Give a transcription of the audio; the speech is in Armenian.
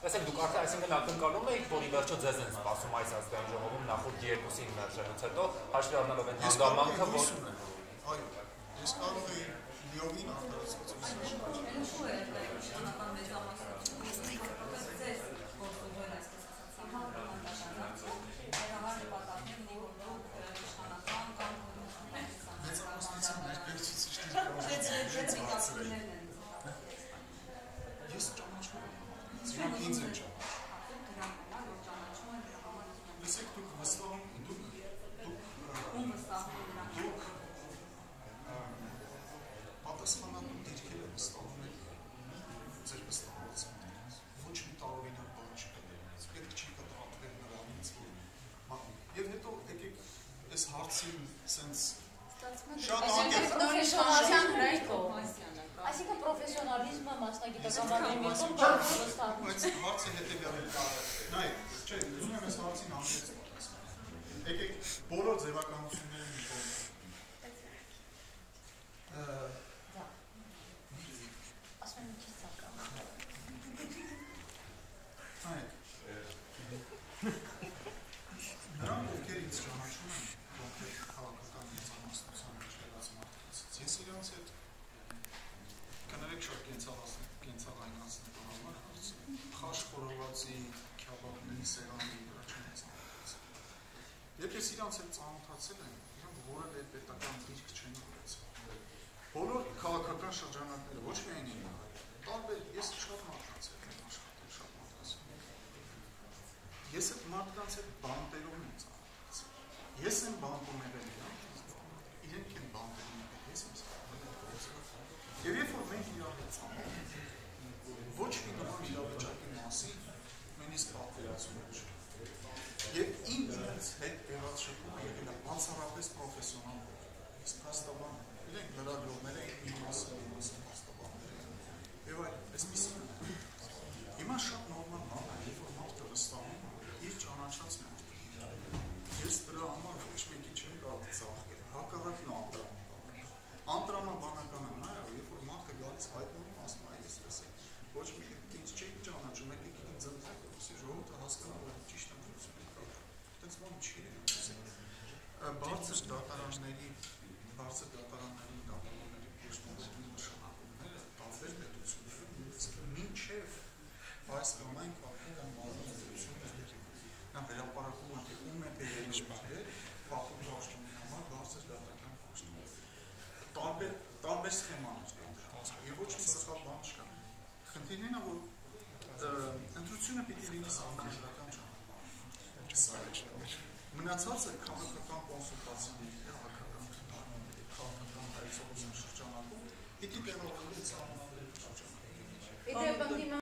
Տեսեք դուք արդեն այսինքն ակնկալում եք, որ ի վերջո ձեզ են սպասում այս ազգային ժողովում նախորդ երկուսին մերժելուց հետո հաշվի առնելով այն հանգամանքը, որ այո, ես կարող եի լիովին Այսինքն պրոֆեսիոնալիզմը մասնագիտական բանիմիցում բարստանում։ Բայց հարցը հետևյալն է։ Նայեք, չէ, ուզում եմ այս հարցին հանգեցնել։ Եկեք բոլոր ձևականությունները մի կողմ։ Ասում եմ քիչ ցանկամ։ Նայեք։ Նրանք ովքեր ինձ ճանաչում են, ովքեր քաղաքական մեծամասնության մեջ եղած մարդկանց, ես իրենց հետ կներեք շատ կենցաղայնացնելու համար հարցը, խաշ խորովածի, քյաբաբների, սեղանի վրա չեմ ծանոթացել։ Երբ ես իրանց հետ ծանոթացել եմ, իրանք որևէ պետական դիրք չեն ունեցել։ Բոլոր քաղաքական շրջանակները ոչ միայն իրեն, տարբեր ես շատ մարդկանց հետ եմ աշխատել, շատ մարդկանց հետ։ Ես այդ մարդկանց հետ բանտերում եմ ծանոթացել։ Ես եմ բանտում եղել իրենք են բանտերում եղել, ես եմ Եվ երբ որ մենք իրար հետ ծանոթ ոչ մի նման իրավիճակի մասին նույնիսկ պատկերացում չէ։ Եվ իրենց հետ եղած շփումը եղել է բացառապես պրոֆեսիոնալ ոգի։ Իսկ փաստաբան իրենք լրագրողներ են, մի մասը փաստաբաններ են։ Եվ այսպիսին հիմա շատ նորմալ բան է, երբ որ մարդը վստահում է իր ճանաչած մարդուն։ Ես դրա համար ոչ մեկի չեմ կարող ծաղկել, հակառակն անտրամաբանական է նա, երբ որ մարդը գալիս հայտնվում ասում է ես էս ոչ մի ինձ չեք ճանաչում, եկեք ինձ ընտրեք, որպեսզի ժողովուրդը հասկանա, որ ճիշտ ընտրություն է կապ։ Այդպես բան չի եղել։ Բարձր դատարանների դատավորների փոխանցումների նշանակումները տարբեր պետություններում իսկ մինչև այս ամեն կապում մարզություններ նա վերապարակում է թե ում է բերել փոխում փոխումի համար բարձր դատական փոխում տարբեր սխեմաներ կան եւ ոչ մի սխալ բան չկա խնդիրն է որ ընտրությունը պիտի լինի համաժողովական ճանապարհ մնացածը քաղաքական կոնսուլտացիաների քաղաքական հայցողության շրջանակում պիտի տեղավորվի ցանոթների շրջանակում